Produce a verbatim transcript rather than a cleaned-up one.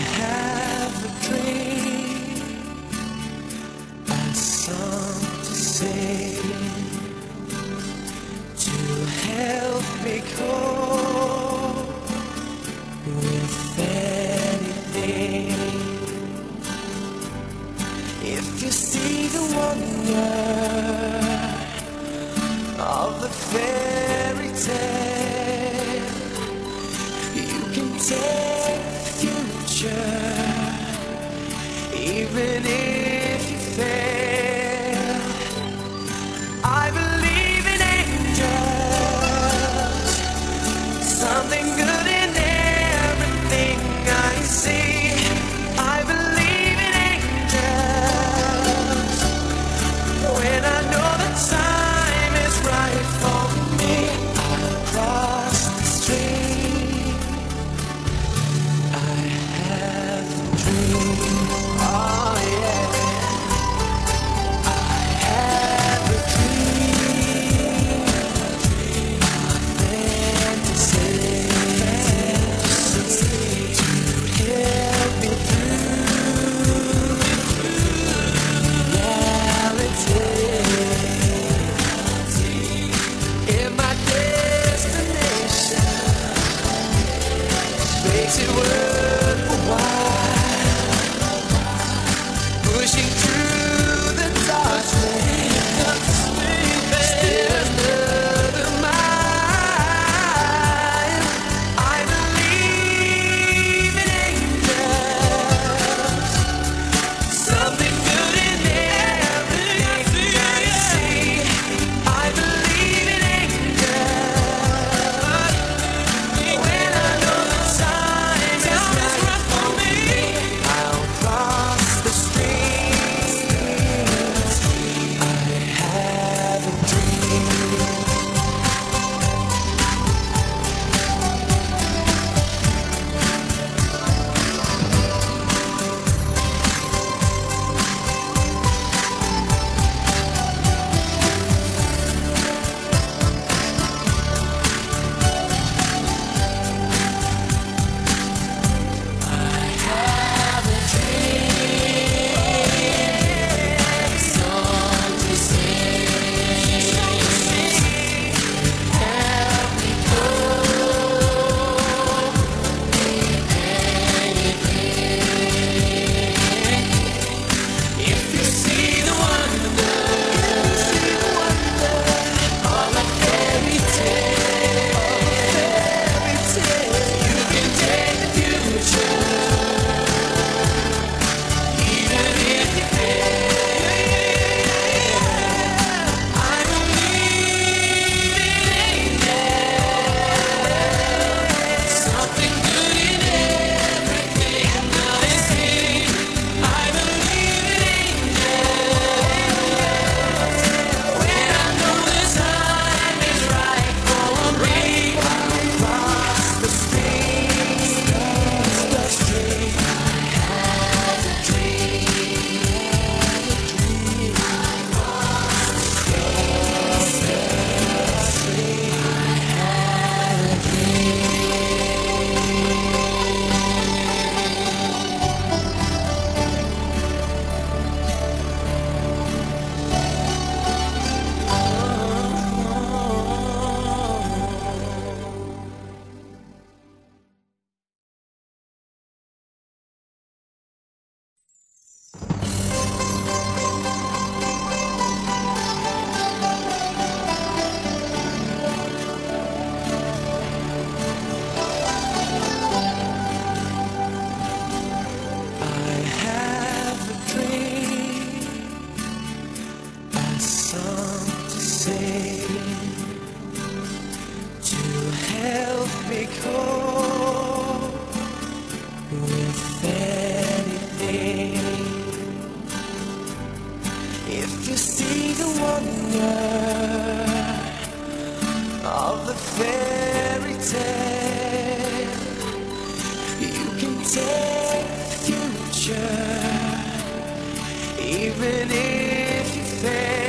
have a dream, a song to sing, to help me cope with anything. If you see the wonder of the fairy tale, you can take the future, even if you fail. I believe in angels, something good in everything I see. I believe in angels when I know the time is right for me. I'll cross the street. I have a dream. Oh yeah. I have a dream. A fantasy to help me through reality. In my destination makes it worth a while, pushing through the darkness, still another mile. I believe in angels, something good in everything I see. I believe in angels when I know the time is right for me. I'll cross the streets. I have a dream. I have a dream, a song to sing, to help me cope with anything. If you see the wonder of the fairy tale, you can take the future, even if you fail.